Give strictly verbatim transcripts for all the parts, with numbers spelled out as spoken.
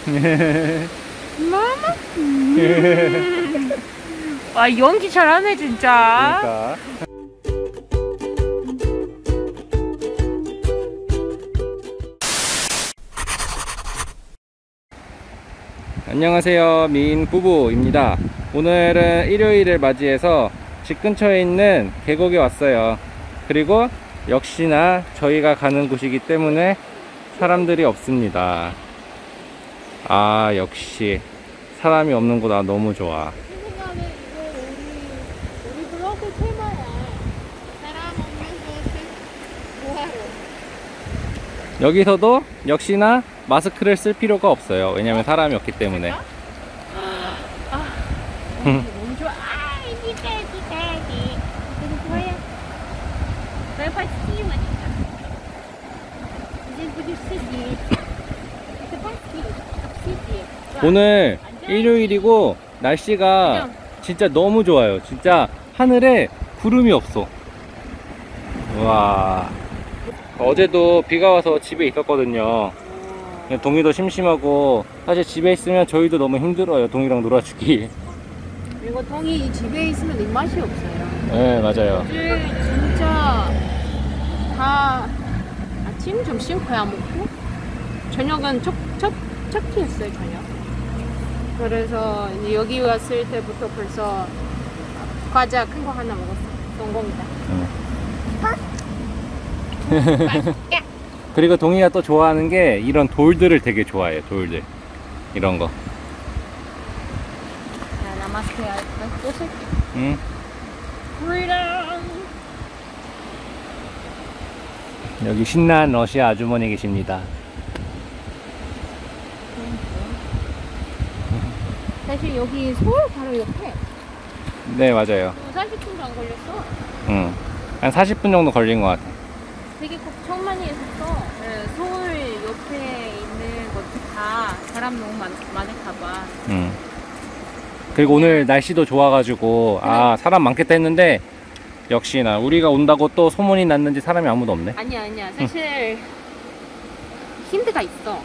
마마. 와, 연기 잘하네 진짜. 그러니까. 안녕하세요, 미인 부부입니다. 오늘은 일요일을 맞이해서 집 근처에 있는 계곡에 왔어요. 그리고 역시나 저희가 가는 곳이기 때문에 사람들이 없습니다. 아, 역시 사람이 없는 곳 나 너무 좋아. 생각하면 이거 우리 우리 블로그 테마야. 사람 없는 곳은 뭐하러? 여기서도 역시나 마스크를 쓸 필요가 없어요. 왜냐면 사람이 없기 때문에. 아, 아, 너무 좋아. 아, 이기다 이기다 이기. 이거 좋아요. 왜 봤지 맞다. 이제 부딪 쓰기. 이거 봤지. 쓰기. 오늘 일요일이고 날씨가 진짜 너무 좋아요. 진짜 하늘에 구름이 없어. 와. 어제도 비가 와서 집에 있었거든요. 동이도 심심하고, 사실 집에 있으면 저희도 너무 힘들어요. 동이랑 놀아주기. 그리고 동이 집에 있으면 입맛이 없어요. 네, 맞아요. 어제 진짜 다 아침, 점심 거의 안 먹고 저녁은 척, 척, 척키했어요, 저녁. 그래서 이제 여기 왔을 때부터 벌써 과자 큰 거 하나 먹었어. 성공이다. 응. 그리고 동이가 또 좋아하는 게 이런 돌들을 되게 좋아해요. 돌들 이런 거. 야, 나마스테 할까? 응? 여기 신난 러시아 아주머니 계십니다. 사실 여기 서울 바로 옆에. 네, 맞아요. 사십 분도 안 걸렸어. 응. 한 사십 분 정도 걸린 것 같아. 되게 걱정 많이 했었어. 네, 서울 옆에 있는 것도 다 사람 너무 많, 많을까봐. 응. 그리고 오늘 날씨도 좋아가지고 아, 사람 많겠다 했는데 역시나 우리가 온다고 또 소문이 났는지 사람이 아무도 없네. 아니야 아니야 사실 응. 힌트가 있어.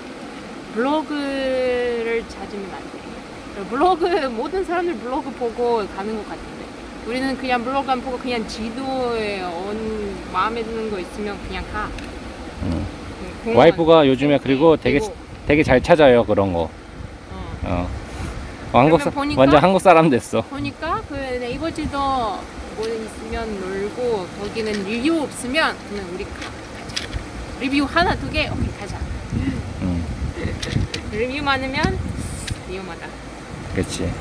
블로그를 찾으면 안 돼. 블로그 모든 사람들 블로그 보고 가는 것 같은데 우리는 그냥 블로그 안 보고 그냥 지도에 온 마음에 드는 거 있으면 그냥 가. 응. 응, 와이프가 요즘에 그리고 되게 그리고, 되게 잘 찾아요 그런 거. 어. 어. 한국 사, 보니까, 완전 한국 사람 됐어. 보니까 그 네이버 지도 뭐 있으면 놀고 거기는 리뷰 없으면 그냥 우리 가, 가자. 리뷰 하나 두 개 오케이 가자. 응. 리뷰 많으면 위험하다. 그렇지.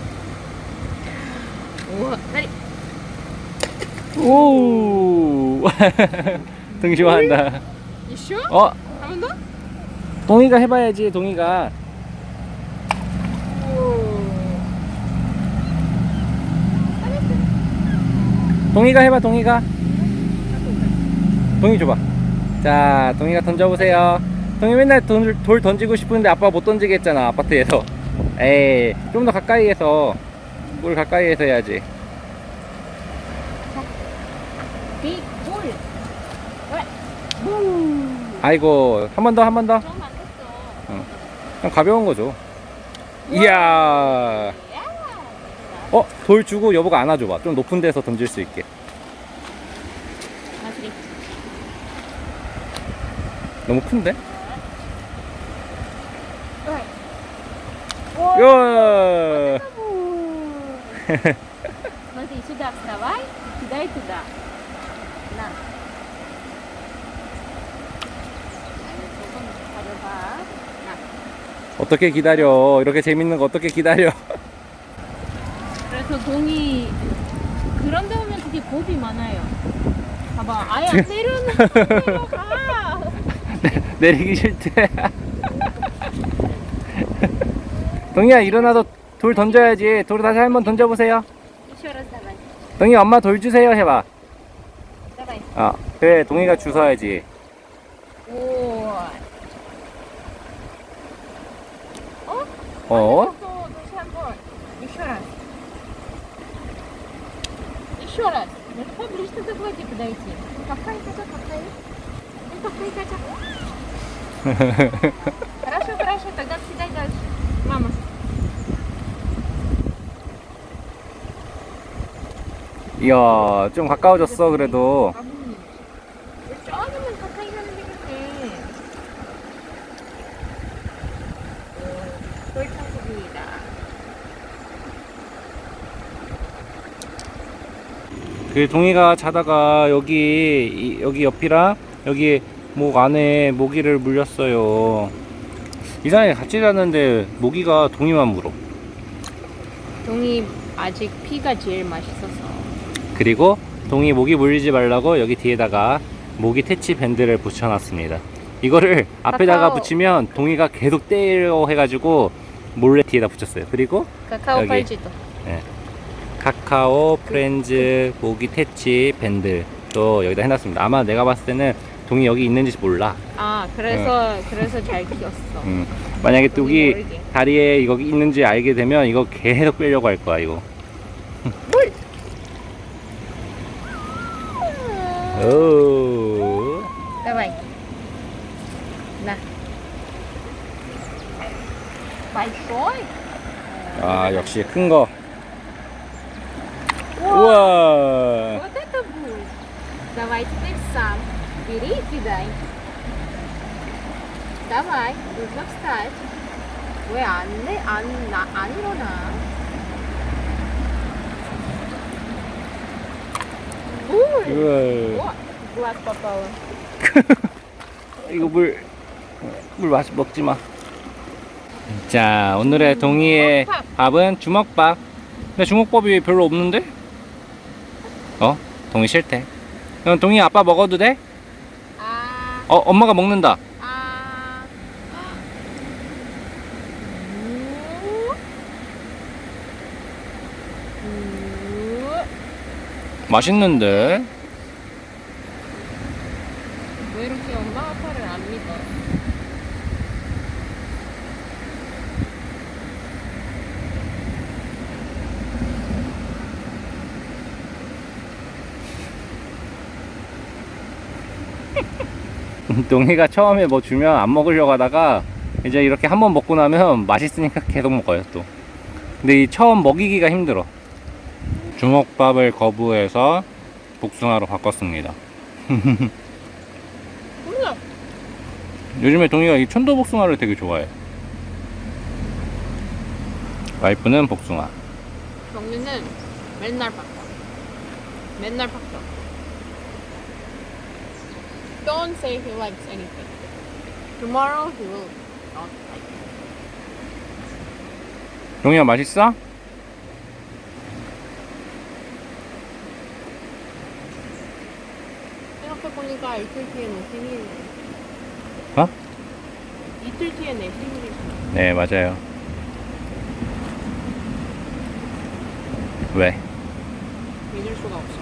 우와, 다리. 오. 등 좋아한다. 이슈? 어? 한 번 더? 동이가 해봐야지. 동이가. 동이가 해봐. 동이가. 동이 줘봐. 자, 동이가 던져보세요. 동이 맨날 돌, 돌 던지고 싶은데 아빠가 못 던지게 했잖아. 아파트에서. 에이, 좀 더 가까이에서. 물 가까이에서 해야지. 아이고, 한 번 더, 한 번 더. 어. 그냥 가벼운 거죠. 이야. 어, 돌 주고 여보가 안아줘봐. 좀 높은 데서 던질 수 있게. 너무 큰데? 야. Смотри, сюда вставай, кидай туда. На. 어떻게 기다려? 이렇게 재밌는 거 어떻게 기다려? 그래서 동이 그런 데 오면 되게 겁이 많아요. 봐봐, 아예 안 내려놓고 가. 내리기 싫대. 동이야, 일어나서 돌 던져야지. 돌 다시 한번 던져보세요. 동이 엄마 돌 주세요 해봐. 아, 그래, 동이가 주워야지. 오. 어? 어? 다시 한번. Еще раз. Еще раз. Это поближе к воде подойти. Какая-то, какая. Ну, какая-то. Хорошо, хорошо, тогда съедай дальше. Мама. 이야, 좀 가까워졌어 그래도. 아버님. 조금만 가까이 가면 되겠네. 돌창국입니다. 그 동이가 자다가 여기 이- 여기 옆이랑 여기 목 안에 모기를 물렸어요. 이상하게 같이 자는데 모기가 동이만 물어. 동이 아직 피가 제일 맛있어서. 그리고 동이 모기 물리지 말라고 여기 뒤에다가 모기 퇴치 밴드를 붙여놨습니다. 이거를 앞에다가 카카오. 붙이면 동이가 계속 때려 해가지고 몰래 뒤에다 붙였어요. 그리고 카카오 여기. 팔찌도. 예, 카카오 프렌즈 모기 퇴치 밴드 또 여기다 해놨습니다. 아마 내가 봤을 때는 동이 여기 있는지 몰라. 아, 그래서 그래서 잘 키웠어. 음, 만약에 동이 뚝이 모르게. 다리에 이거 있는지 알게 되면 이거 계속 빼려고 할 거야 이거. 물. 오. Давай. На. Большой? 아 역시 큰 거. Вау, 우와. вот это будет. Давай теперь сам. Бери и кидай. Давай, нужно встать. 왜 안 내? 안, 나, 안 일어나? 물! 우와. О, в глаз попало. 이거 물, 물 마시 먹지 마. 자, 오늘의 동이의 밥은 주먹밥. 근데 주먹밥이 별로 없는데? 어? 동이 싫대. 그럼 동이 아빠 먹어도 돼? 아, 어, 엄마가 먹는다. 아. 우. 우. 맛있는데? 왜 이렇게 엄마 아빠를 안 믿어? 동이가 처음에 뭐 주면 안 먹으려고 하다가 이제 이렇게 한번 먹고 나면 맛있으니까 계속 먹어요 또. 근데 이 처음 먹이기가 힘들어. 주먹밥을 거부해서 복숭아로 바꿨습니다. 몰라. 요즘에 동이가 이 천도복숭아를 되게 좋아해. 와이프는 복숭아. 경리는 맨날 바꿔. 맨날 바꿔. Don't say he likes anything. Tomorrow he will not like it. 동이야 맛있어? 생각해보니까 이틀 뒤에 내 생일이네. 어? 이틀 뒤에 내 생일이잖아. 네 맞아요. 왜? 믿을 수가 없어.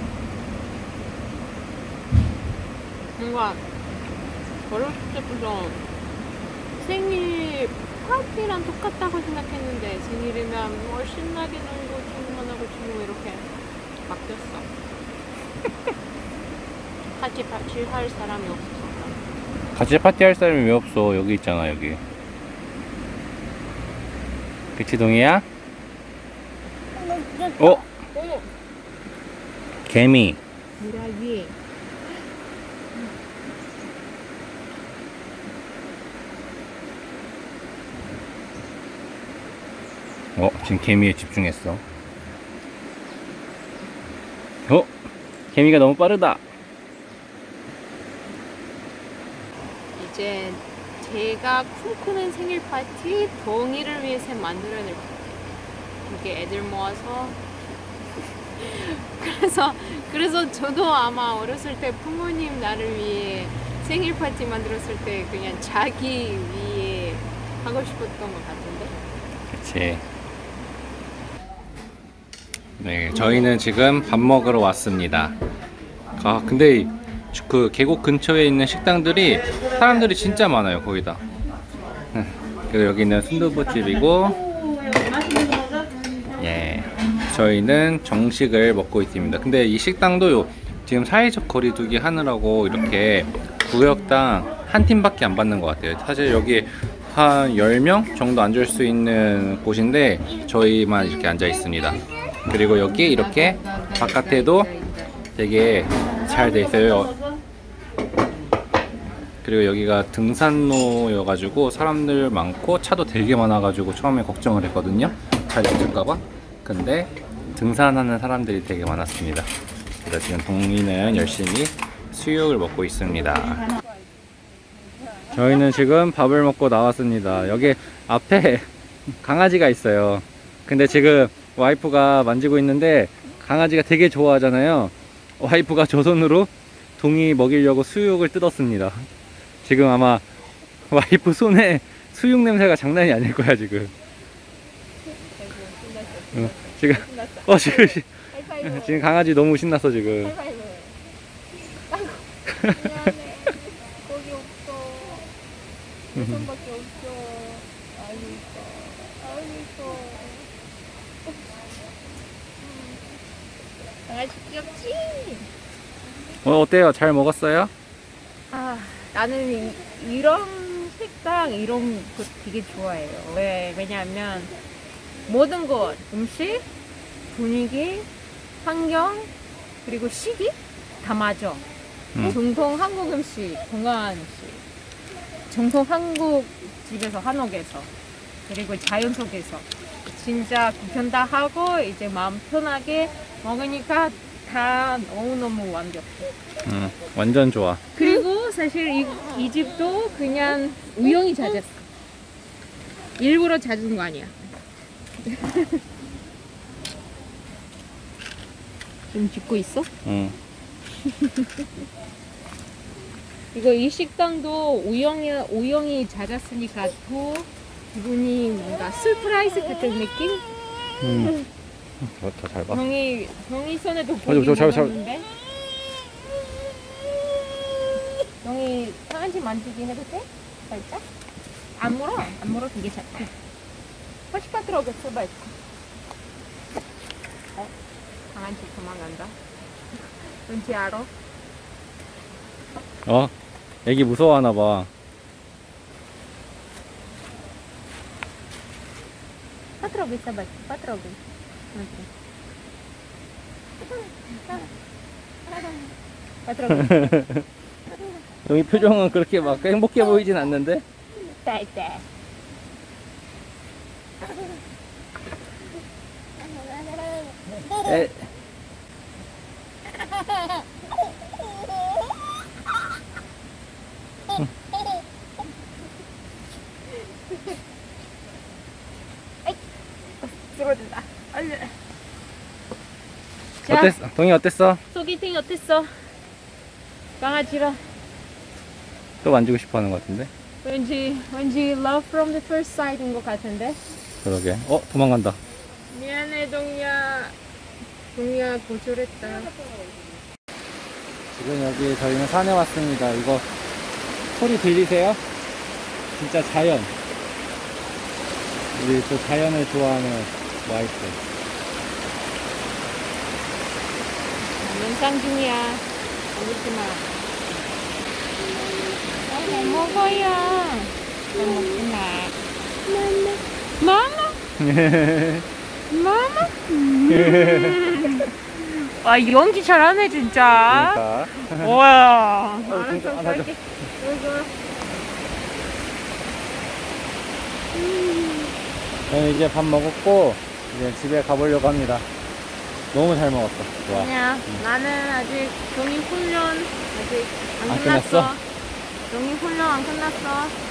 뭔가 어렸을 때부터 생일 파티랑 똑같다고 생각했는데 생일이면 뭘 신나게 놀고 친구만 하고 친구 이렇게 바뀌었어. 같이 파티 할 사람이 없어서. 같이 파티할 사람이 왜 없어? 여기 있잖아 여기. 그치 동이야? 어? 오! 개미. 미라 위에. 어? 지금 개미에 집중했어. 어? 개미가 너무 빠르다. 이제 제가 꿈꾸는 생일 파티 동이를 위해서 만들어야 될 것 같아요. 이렇게 애들 모아서 그래서 그래서 저도 아마 어렸을 때 부모님 나를 위해 생일 파티 만들었을 때 그냥 자기 위해 하고 싶었던 것 같은데. 그치. 네, 저희는 지금 밥 먹으러 왔습니다. 아, 근데 이- 그 계곡 근처에 있는 식당들이 사람들이 진짜 많아요, 거기다. 그리고 여기는 순두부집이고, 예, 저희는 정식을 먹고 있습니다. 근데 이 식당도 요, 지금 사회적 거리두기 하느라고 이렇게 구역당 한 팀밖에 안 받는 것 같아요. 사실 여기 한 열 명 정도 앉을 수 있는 곳인데 저희만 이렇게 앉아 있습니다. 그리고 여기 이렇게 바깥에도 되게 잘 돼 있어요. 그리고 여기가 등산로여가지고 사람들 많고 차도 되게 많아가지고 처음에 걱정을 했거든요. 잘 있을까봐. 근데 등산하는 사람들이 되게 많았습니다. 그래서 지금 동이는 열심히 수육을 먹고 있습니다. 저희는 지금 밥을 먹고 나왔습니다. 여기 앞에 강아지가 있어요. 근데 지금 와이프가 만지고 있는데 강아지가 되게 좋아하잖아요. 와이프가 저 손으로 동이 먹이려고 수육을 뜯었습니다. 지금 아마 와이프 손에 수육 냄새가 장난이 아닐 거야 지금. 어, 지금 어 지금 지금 강아지 너무 신났어 지금. 미안해. 거기 없어. 내 손밖에 없어. 아이고 이뻐. 아이고 이뻐. 강아지 귀엽지? 어 어때요? 잘 먹었어요? 아, 나는 이, 이런 식당 이런 거 되게 좋아해요. 왜? 왜냐하면 모든 것, 음식, 분위기, 환경, 그리고 시기 다 맞아. 음. 정통 한국 음식, 건강한 음식, 정통 한국 집에서 한옥에서, 그리고 자연 속에서 진짜 구경 다 하고 이제 마음 편하게 먹으니까 다 너무너무 완벽해. 음, 완전 좋아. 그리고 사실 이, 이 집도 그냥 우연히 찾았어. 일부러 찾은 거 아니야. 지금 짓고 있어? 응. 이거 이 식당도 우영이 우영이 찾았으니까 더 기분이 뭔가 서프라이즈 같은 느낌? 음. 더 잘 봐. 형이 형이 손에도 어, 고기 저, 저, 저, 먹었는데. 형이 강아지 만지기 해도 돼? 살짝? 안 물어? 안 물어 되게 잘. 훨씬 빠뜨려겠어, 말고. 어? 강아지 도망간다. 왠지 알아? 어? 애기 무서워하나 봐. 빠뜨려겠어, 말고. 빠뜨려겠어. 빠뜨려겠어. 여기 표정은 그렇게 막 행복해 보이진 않는데? 딸딸. 에. 쓰러진다. 얼른. 어땠어? 동이 어땠어? 소개팅 어땠어? 강아지랑 또 만지고 싶어 하는 것 같은데? 왠지 왠지 love from the first sight인 것 같은데. 그러게. 어? 도망간다. 미안해 동이야. 동이야 고졸했다. 지금 여기 저희는 산에 왔습니다. 이거 소리 들리세요? 진짜 자연. 우리 또 자연을 좋아하는 와이프. 영상 중이야. 울지 마. 잘 먹어요. 잘 먹지 마. 마마. 마마. 마마. 와 연기 잘하네 진짜. 그러니까. 와. 어, 진짜 안 하죠. 저는 이제 밥 먹었고 이제 집에 가보려고 합니다. 너무 잘 먹었어. 좋아. 아니야. 나는 아직 종이 훈련 아직 안 안 끝났어. 끝났어? 종이 훈련 안 끝났어.